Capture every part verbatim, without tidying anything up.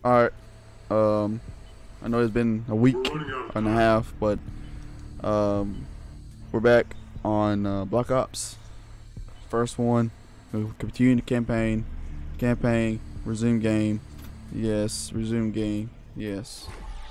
Alright. Um, I know it's been a week and a half, but um, we're back on uh, Black Ops. First one. We'll continue the campaign. Campaign. Resume game. Yes. Resume game. Yes.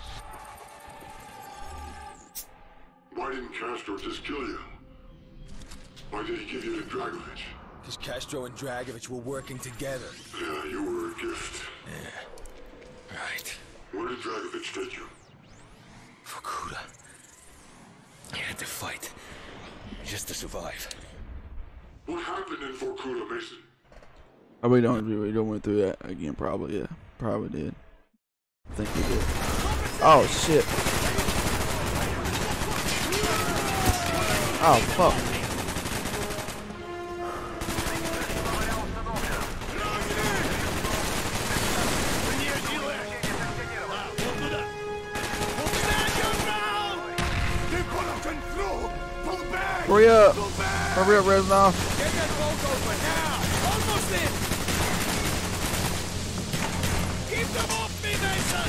Why didn't Castro just kill you? Why did he give you to Dragovich? Because Castro and Dragovich were working together. Yeah, you were a gift. Yeah. Right. Where did Dragovich take you? Vorkuta. I had to fight. Just to survive. What happened in Vorkuta, Mason? Oh, we don't we don't went through that again. Probably, yeah, probably did. I think we did. Oh shit! Oh fuck! Hurry up! Hurry up, Reznov! Get that boat open now! Almost in! Keep them off me, Mason!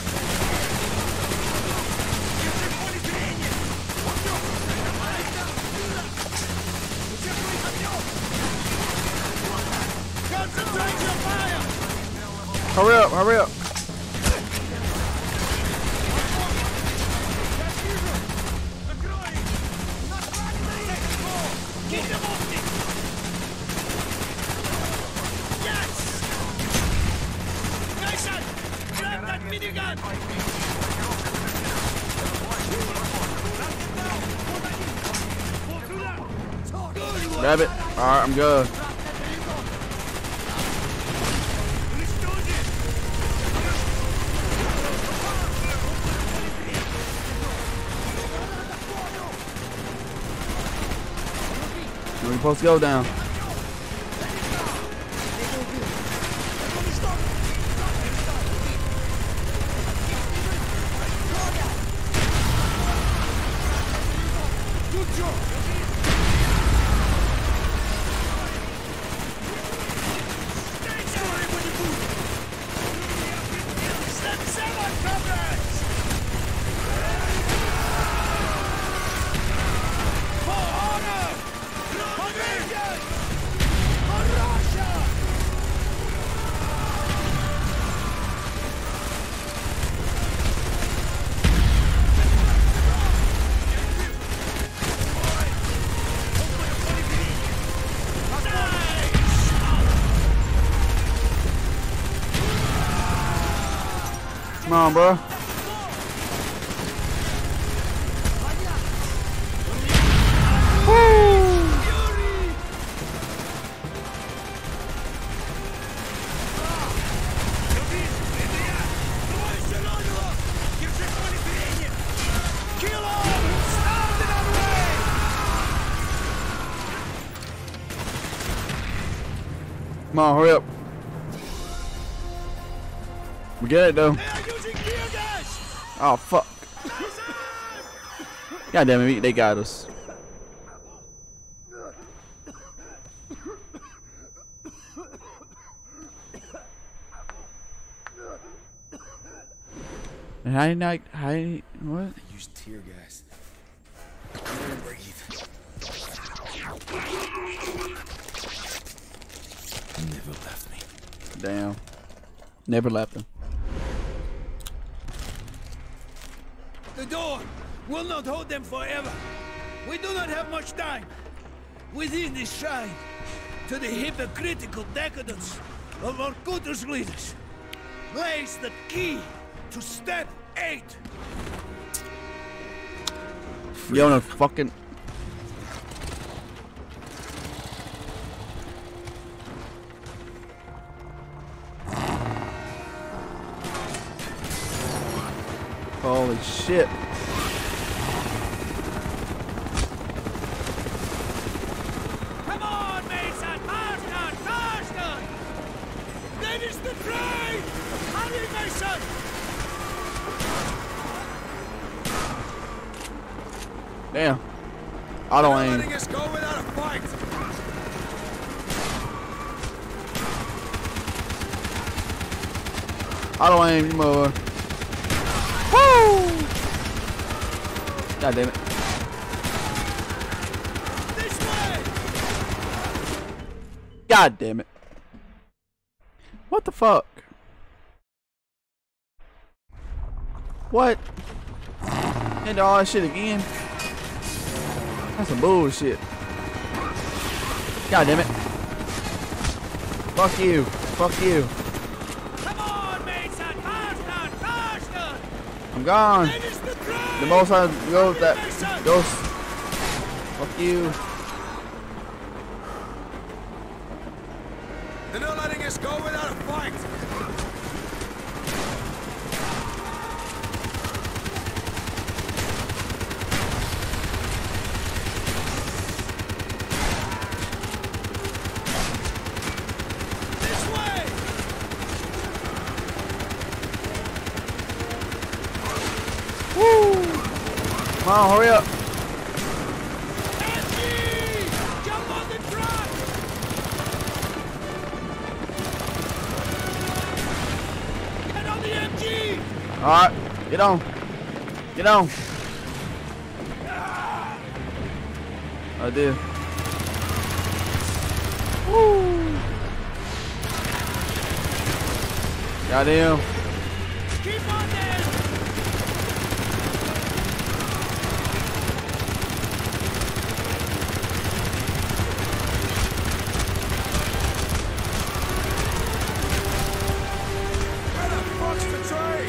Concentrate your fire! Hurry up! Hurry up! Keep them off me! Yes! Mason! Grab that minigun! Grab it. Alright, I'm good. We're supposed to go down. Come on, bro. Woo! Come on, hurry up. We get it though. Oh fuck. God damn it, they got us. And I not I what? I used tear gas. I couldn't breathe. He never left me. Damn. Never left him. The door will not hold them forever. We do not have much time. Within this shrine, to the hypocritical decadence of Vorkuta's leaders, lays the key to step eight. You wanna fucking holy shit. Come on, Mason! Faster! Faster! That is the train! Hurry, Mason! Damn. Auto aim. Letting us go without a fight. Auto aim, you mother. Woo! God damn it. This way! God damn it. What the fuck? What? And all that shit again? That's some bullshit. God damn it. Fuck you. Fuck you. Come on, Mason! Faster! Faster! I'm gone. Finish the train! The most I goes that Mason! goes. Fuck you. They're not letting us go without a fight. This way! Woo! Come on, hurry up. Angie! Jump on the truck! Get on the M G! Alright, get on. Get on. I did. Woo! Got him. Keep on there! Where the fuck's the train?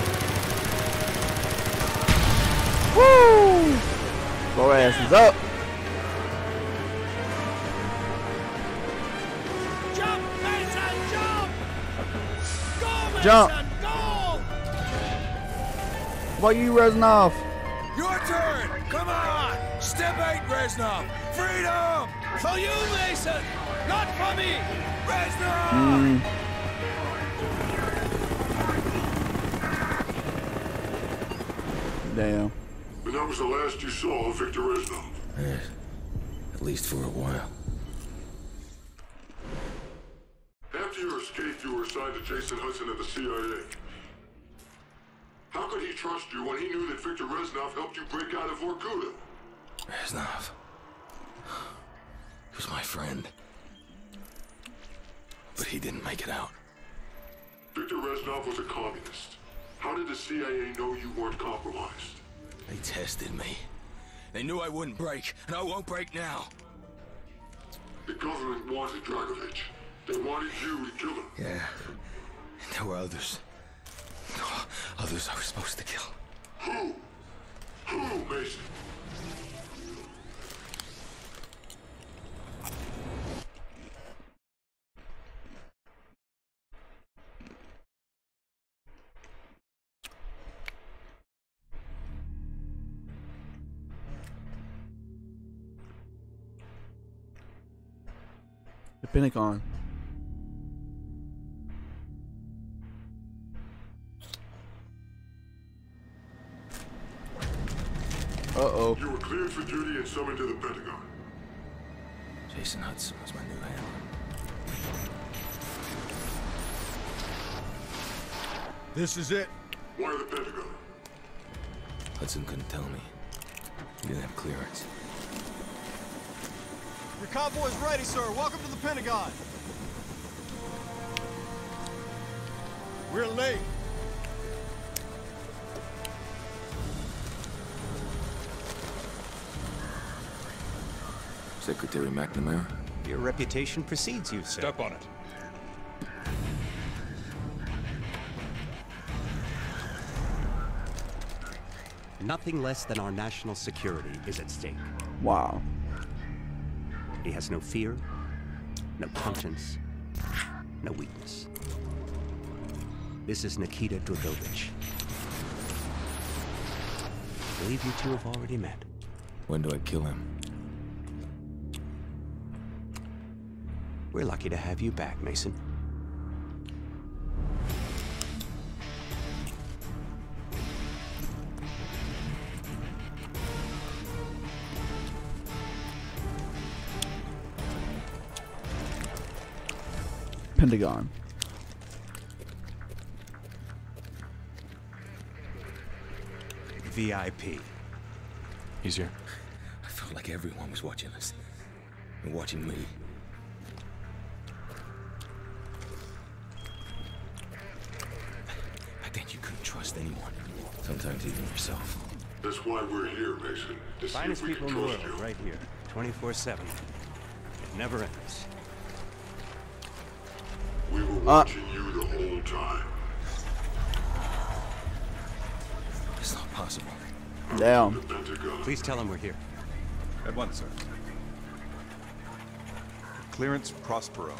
Woo! Blow asses up. Jump, Mason, jump! Go, Mason, Jump. go! Why you Reznov? Your turn! Come on! Step eight, Reznov! Freedom! For you, Mason, not for me! Reznov! Mm. Damn. And that was the last you saw of Victor Reznov. Yes. At least for a while. After your escape, you were assigned to Jason Hudson at the C I A. How could he trust you when he knew that Victor Reznov helped you break out of Vorkuta? Reznov. He was my friend. But he didn't make it out. Victor Reznov was a communist. How did the C I A know you weren't compromised? They tested me. They knew I wouldn't break, and I won't break now. The government wanted Dragovich. They wanted you to kill him. Yeah. And there were others. Others I was supposed to kill. Who? Who, Mason? The Pentagon. Uh-oh. You were cleared for duty and summoned to the Pentagon. Jason Hudson was my new handler. This is it. Why the Pentagon? Hudson couldn't tell me. He didn't have clearance. Your convoy's ready, sir. Welcome to the Pentagon. We're late. Secretary McNamara? Your reputation precedes you, sir. Step on it. Nothing less than our national security is at stake. Wow. He has no fear, no conscience, no weakness. This is Nikita Dragovich. I believe you two have already met. When do I kill him? We're lucky to have you back, Mason. Pentagon. V I P. He's here. I felt like everyone was watching us. And watching me. Back then you couldn't trust anyone. Sometimes even yourself. That's why we're here, Mason. To see Finest if we people can in the trust world, you. right here. twenty-four seven. It never ends. We were watching you the whole time. It's not possible. Damn. The Pentagon. Please tell them we're here. At once, sir. Clearance Prospero.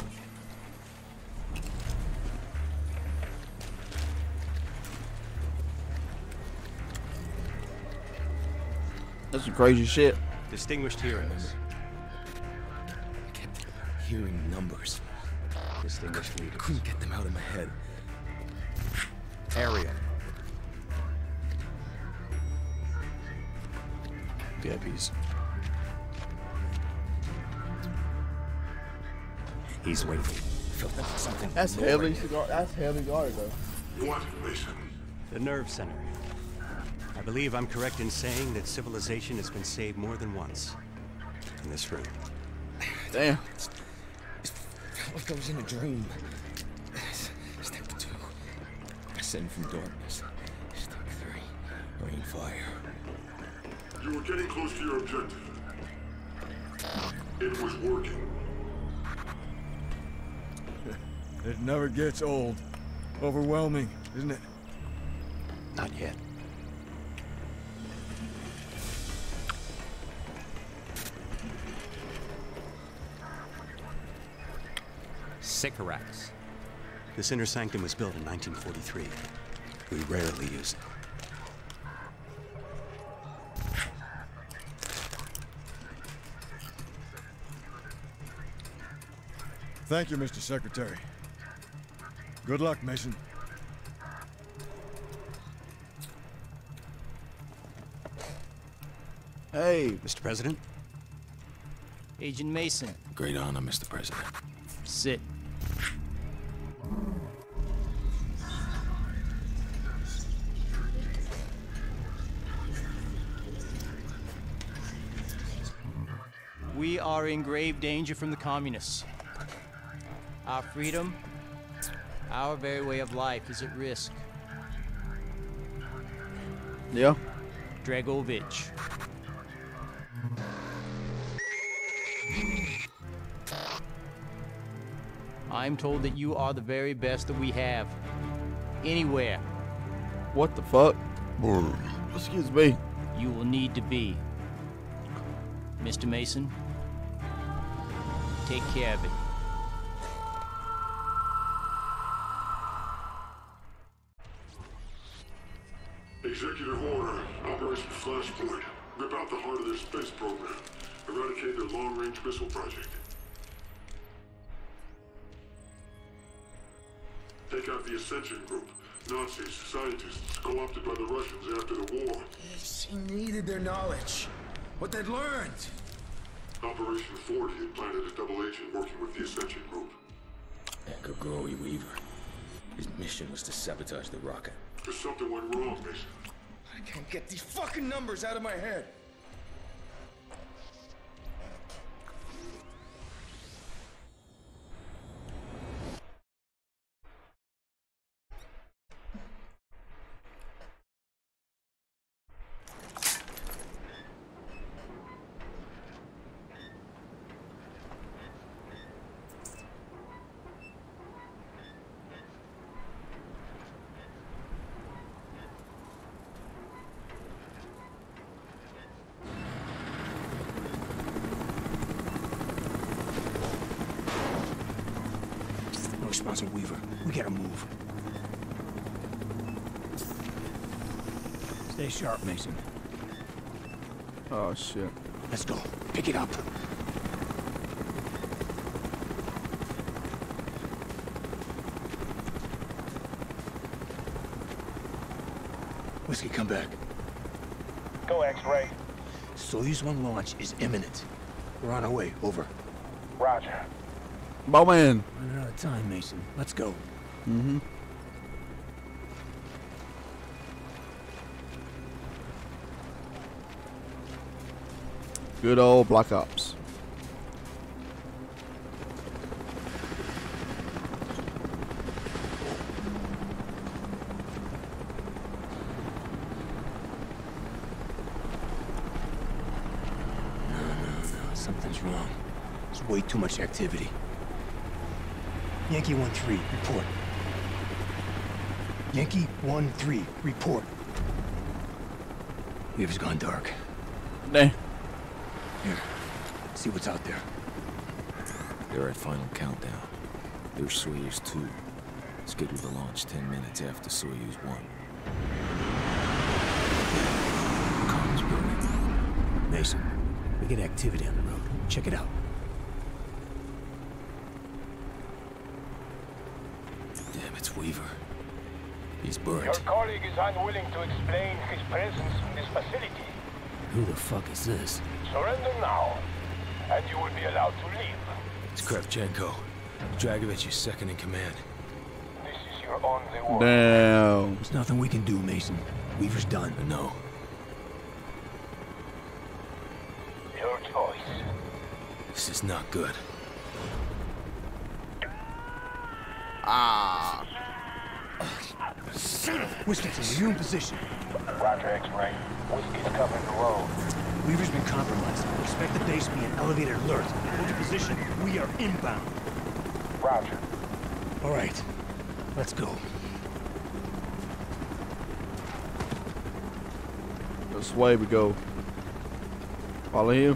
That's some crazy shit. Distinguished heroes. I kept hearing numbers. Distinguished I leaders. couldn't get them out of my head. Ariel. V I Ps. He's waiting. Felt like something. That's low heavily right cigar. That's heavily guarded though. What, Mason? The nerve center. I believe I'm correct in saying that civilization has been saved more than once. In this room. Damn. Felt like I was in a dream. Step two. Ascend from darkness. Step three. Rain fire. You were getting close to your objective. It was working. It never gets old. Overwhelming, isn't it? Not yet. Sycorax. This inner sanctum was built in nineteen forty-three. We rarely use it. Thank you, Mister Secretary. Good luck, Mason. Hey. Mister President? Agent Mason, Great honor, Mister President. sit. We are in grave danger from the communists. Our freedom, our very way of life is at risk. Yeah. Dragovich. I'm told that you are the very best that we have. Anywhere What the fuck? Excuse me. you will need to be. Mister Mason, take care of it. Executive order. Operation Flashpoint. Rip out the heart of their space program. Eradicate their long-range missile project. Take out the Ascension Group. Nazis, scientists, co-opted by the Russians after the war. She needed their knowledge. What they'd learned. Operation forty had planted a double agent working with the Ascension Group. Grigori Weaver. His mission was to sabotage the rocket. But something went wrong, Mason. I can't get these fucking numbers out of my head. No response on Weaver. We gotta move. Stay sharp, Mason. Oh shit. Let's go. Pick it up. Whiskey, come back. Go, X-Ray. Soyuz one launch is imminent. We're on our way. Over. Roger. Bowman. Running out of time, Mason. Let's go. Mm-hmm. Good old Black Ops. Something's wrong. There's way too much activity. Yankee one three, report. Yankee one three, report. Weaver's gone dark. Nah. Here, see what's out there. They're at final countdown. There's Soyuz two. Scheduled to launch ten minutes after Soyuz one. Comms building. Mason, we get activity on the road. Check it out. Damn, it's Weaver. He's burned. Your colleague is unwilling to explain his presence in this facility. Who the fuck is this? Surrender now, and you will be allowed to leave. It's Kravchenko. Dragovich is second in command. This is your only word. Damn. There's nothing we can do, Mason. Weaver's done. No. Your choice. This is not good. Ah. Whiskey, you're in position. Roger, X-Ray. Whiskey's covering the road. Weaver's been compromised. Expect the base to be an elevated alert. Hold your position. We are inbound. Roger. All right. Let's go. This way we go. Follow you.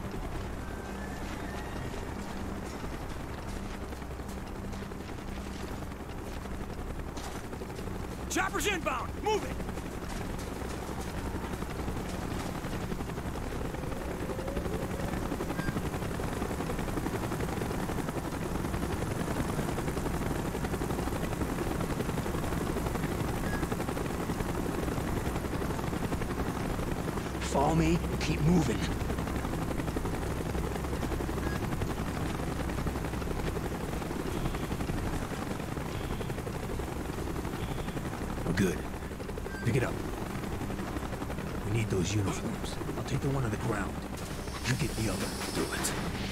Chopper's inbound! Move it! Follow me and keep moving. We're good. Pick it up. We need those uniforms. I'll take the one on the ground. You get the other. Do it.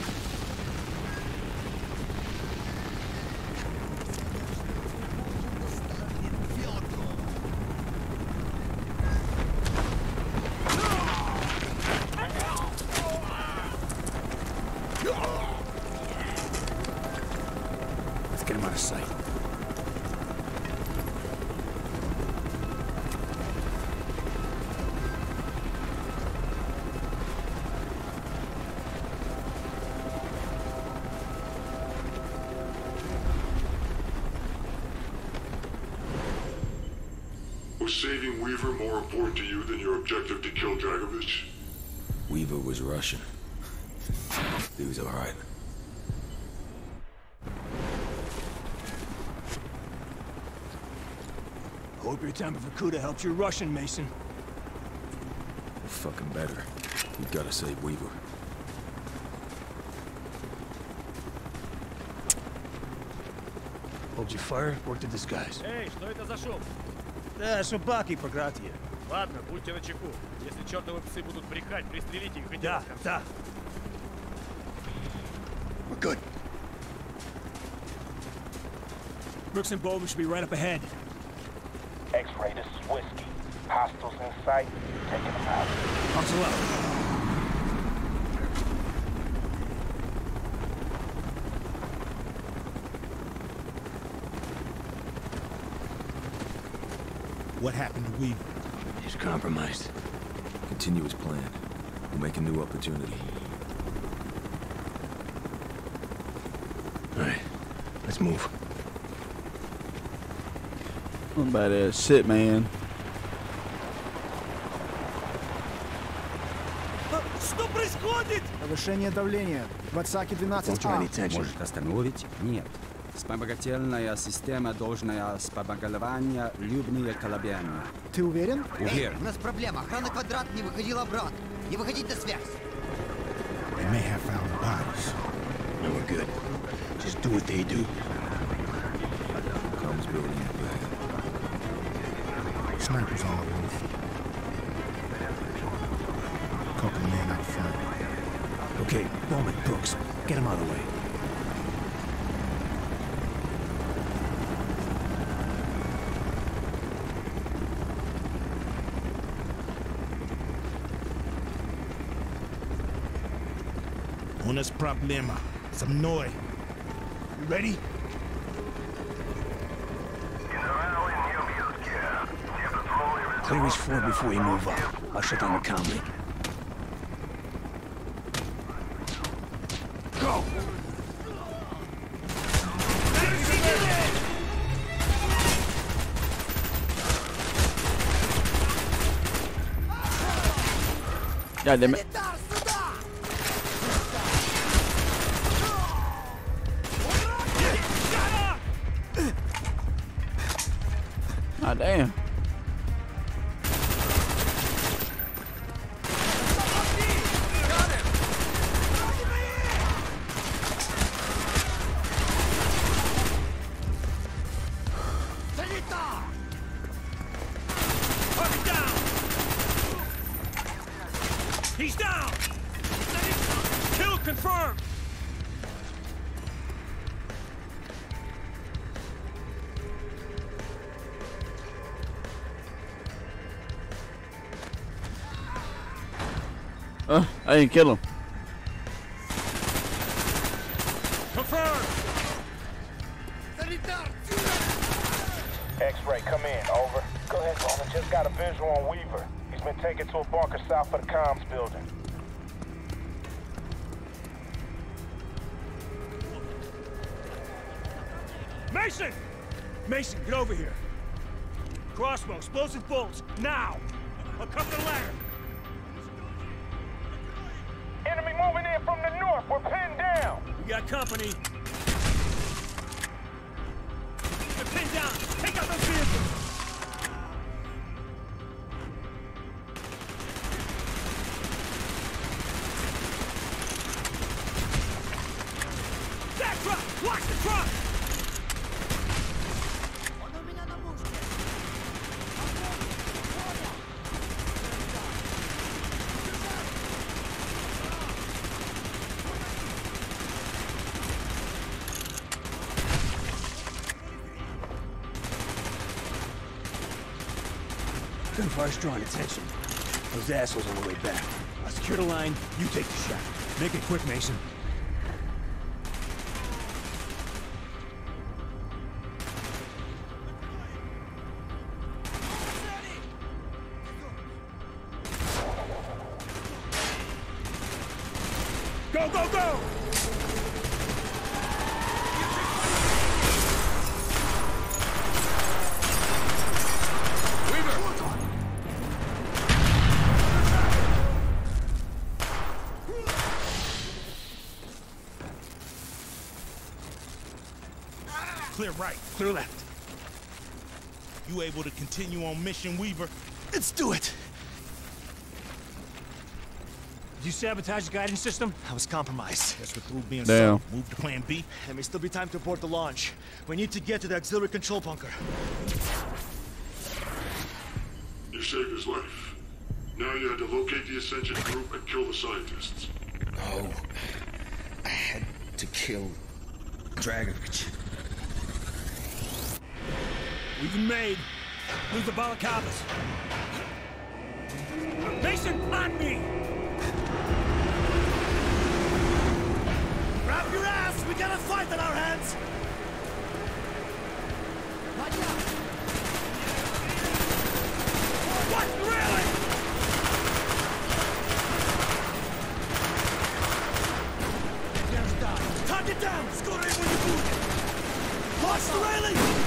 Let's get him out of sight. Was saving Weaver more important to you than your objective to kill Dragovich? Weaver was Russian. He was all right. Hope your time for Kuda helps your Russian, Mason. We're fucking better. We've got to save Weaver. Hold your fire, work the disguise. Эй, что это за шум? Да, собаки по гратье. Ладно, будьте начеку. Если чертовы псы будут брехать, пристрелите их и Да, да. We're good. Brooks and Bowman should be right up ahead. X-Ray, this is Whiskey. Hostiles in sight. Taking them out. Hustle up. What happened to Weaver? He's compromised. Continue as planned. We'll make a new opportunity. All right, let's move. What about that shit, man? Что происходит? Повышение давления. Ватсаки двенадцать А. Может остановить? Нет. Вспомогательная система должна вспомогательная любые колебания. Ты уверен? Уверен. У нас проблема. Охрана квадрат не выходила обратно. Не выходить на связь. They may have found the bodies. No, we're good. Just do what they do. Comms building in the back. Snipers on the roof. Couple men out front. Okay, Bowman, Brooks, get him out of the way. У нас проблема. Со мной. You ready? Clear his floor before you move up. I'll shut down the comm link. Go! God damn it. God damn. He's down! Kill confirmed! Uh, I didn't kill him. Confirmed! X-ray, come in, over. Go ahead, Bowman. Just got a visual on Weaver. He's been taken to a bunker south of the comms building. Mason! Mason, get over here. Crossbow, explosive bolts, now! I'll cover the ladder. Enemy moving in from the north. We're pinned down. We got company. They're pinned down. Take out those vehicles. That truck! Watch the truck! Gunfire's drawing attention. Those assholes on the way back. I'll secure the line, you take the shot. Make it quick, Mason. Go, go, go! Clear right, clear left. You able to continue on mission, Weaver? Let's do it! Did you sabotage the guidance system? I was compromised. Guess we're through being Damn. so. Move to plan B. There may still be time to abort the launch. We need to get to the auxiliary control bunker. You saved his life. Now you had to locate the Ascension group and kill the scientists. No. I had to kill Dragovich. We've been made. Lose the balaclavas. Mason, on me! Grab your ass! We got a fight on our hands! What? Really? Target down! Score it when you move! Watch the railing!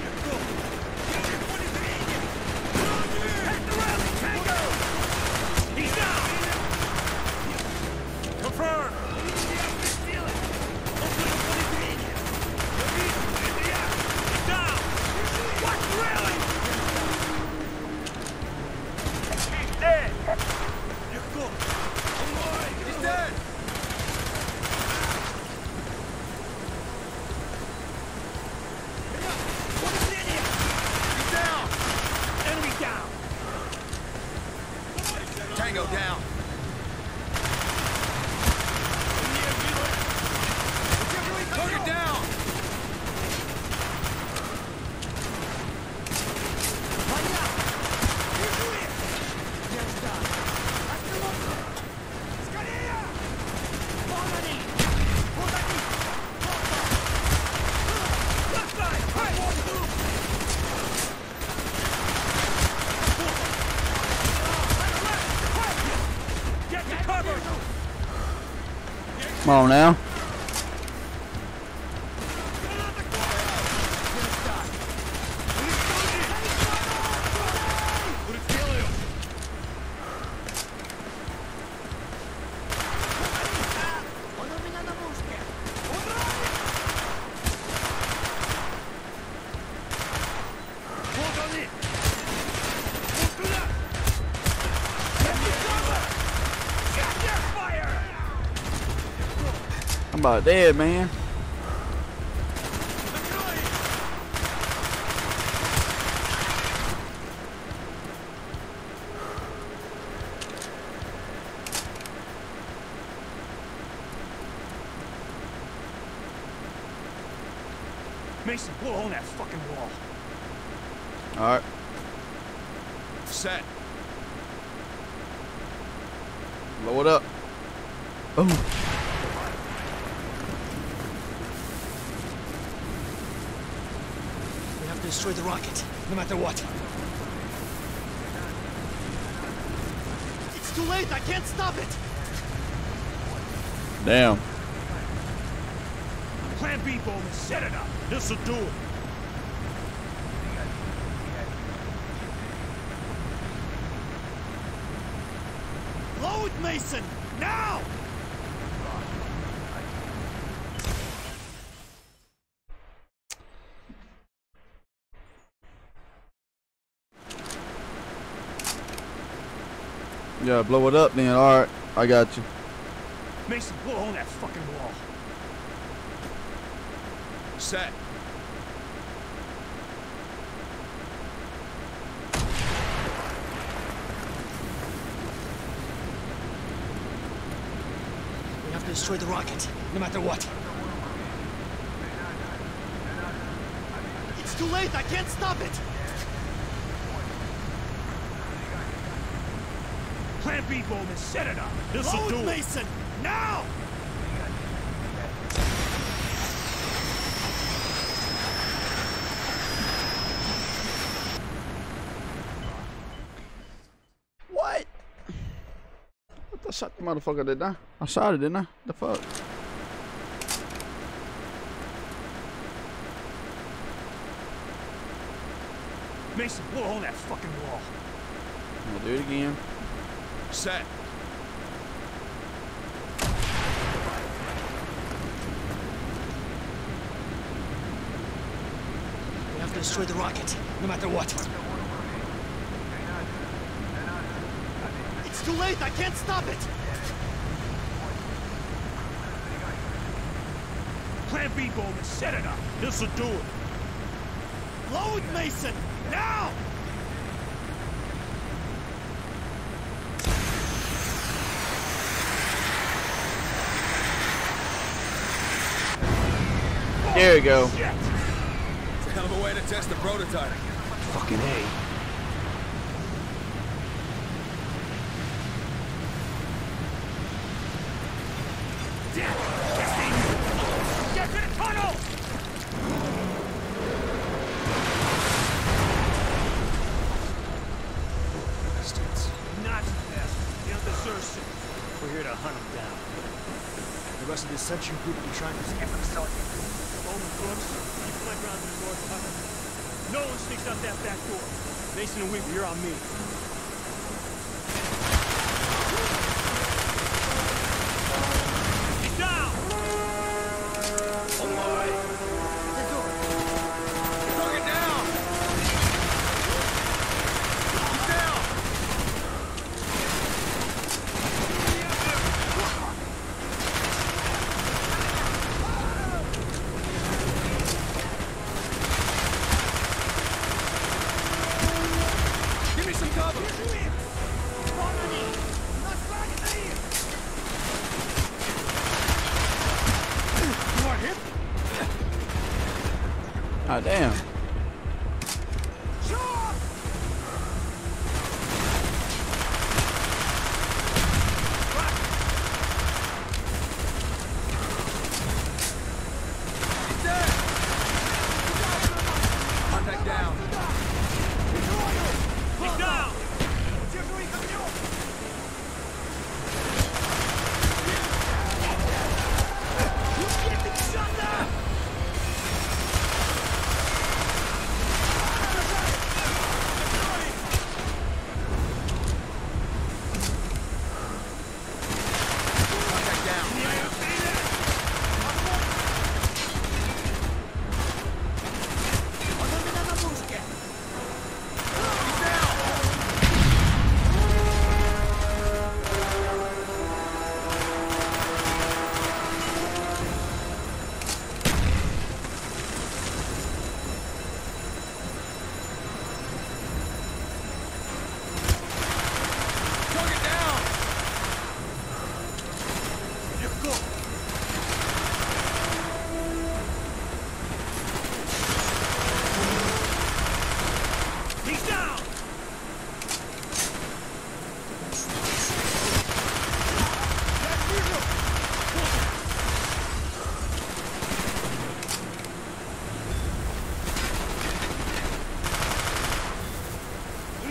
Hit the railing, Tango! He's down! Confirmed! Down! Watch the railing! He's dead! You're cool. He's dead! Tango down. Come on now. I'm about dead, man. Mason, blow on that fucking wall. All right. Set. Blow it up. Oh. We have to destroy the rocket, no matter what. It's too late, I can't stop it! Damn. Plan B, Bowman, set it up. This'll do it. Load, Mason! Now! Yeah, blow it up then. All right, I got you. Mason, blow on that fucking wall. Set. We have to destroy the rocket, no matter what. It's too late, I can't stop it! Plan B, Bowman, set it up. This'll do it. Mason, now! What? I shot the motherfucker, didn't I? I shot it, didn't I? The fuck? Mason, blow on that fucking wall. I'll do it again. Set. We have to destroy the rocket, no matter what. It's too late, I can't stop it! Plan B, Bowman, set it up. This'll do it. Load, Mason! Now! There we go. It's a hell of a way to test the prototype. Fucking A. Get to the tunnel! Bastards. Nazi bastards. They'll deserve it. We're here to hunt them down. The rest of the section group will be trying to escape the facility. Bowman, Brooks, keep my ground to the north tunnel. No one sneaks out that back door. Mason and Weaver, you're on me. Get down! On my way. Target down! Get down! Give me some cover! You are hit? Ah, damn. Contact down. Get down!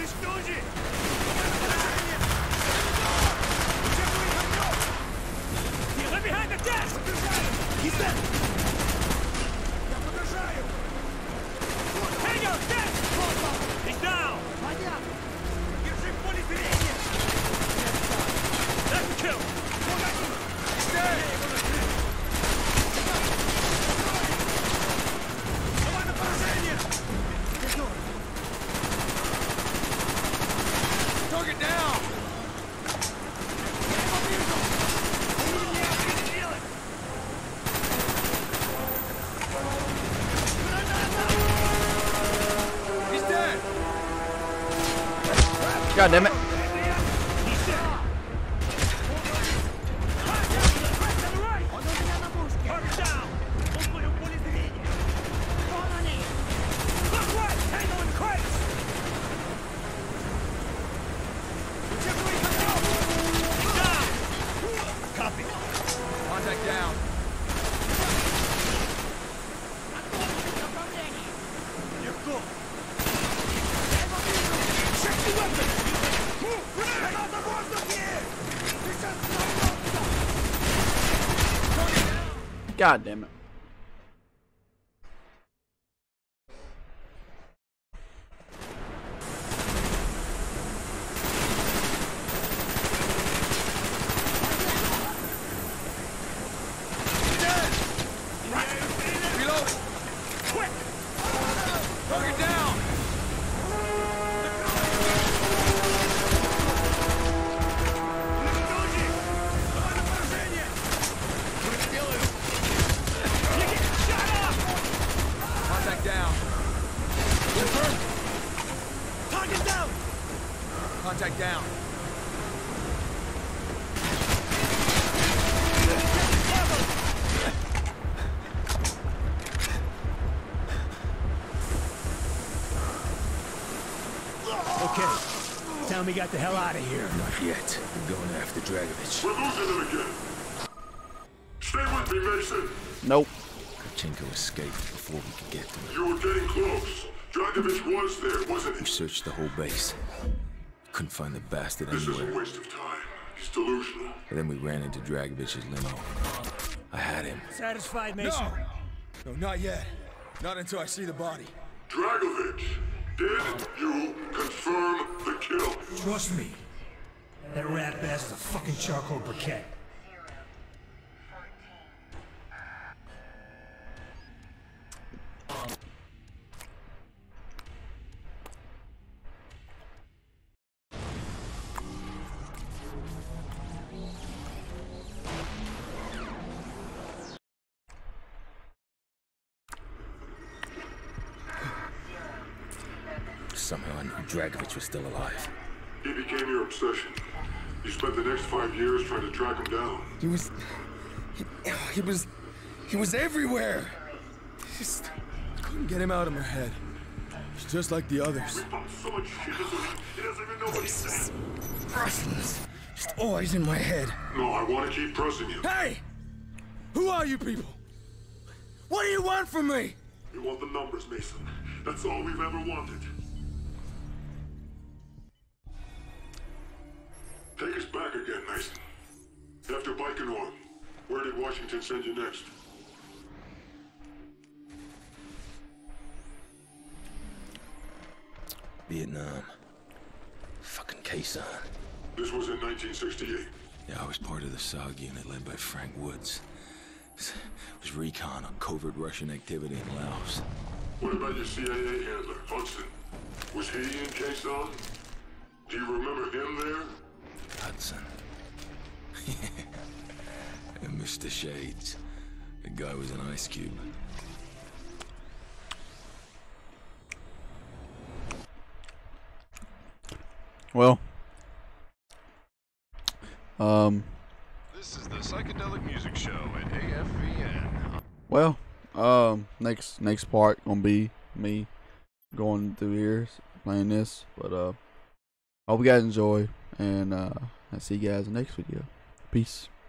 Let behind the desk! He's dead! Hang on, desk! He's down! That's the kill! Stay! Target down! He's dead! God damn it. Copy. Contact down. You're good. Check the weapon! Move! God damn it. Reload! Quick! Target down! Contact down. Confirmed. Target down! Contact down. Okay. Time we got the hell out of here. Not yet. We're going after Dragovich. We're losing them again. Stay with me, Mason. Nope. Kravchenko escaped before we could get to him. You were getting close. Dragovich was there, wasn't We he? searched the whole base. Couldn't find the bastard This is a anywhere. waste of time. He's delusional. And then we ran into Dragovich's limo. I had him. Satisfied, Mason? No! No, not yet. Not until I see the body. Dragovich, did you confirm the kill? Trust me. That rat ass is a fucking charcoal briquette. Somehow I knew Dragovich was still alive. He became your obsession. You spent the next five years trying to track him down. He was... He, he was... He was everywhere! Just couldn't get him out of my head. He's just like the others. We found so much shit, he doesn't, he doesn't even know what he's saying. Restless. Just always in my head. No, I want to keep pressing you. Hey! Who are you people? What do you want from me? We want the numbers, Mason. That's all we've ever wanted. Take us back again, Mason. After Baikonur, where did Washington send you next? Vietnam. Fucking Quezon. This was in nineteen sixty-eight. Yeah, I was part of the S O G unit led by Frank Woods. It was recon on covert Russian activity in Laos. What about your C I A handler, Hudson? Was he in Quezon? Do you remember him there? Hudson. And Mister Shades. The guy was an ice cube. Well. Um. This is the Psychedelic Music Show at A F V N. Well. Um. Next next part gonna be me going through here playing this, but uh. Hope you guys enjoy, and uh, I'll see you guys in the next video. Peace.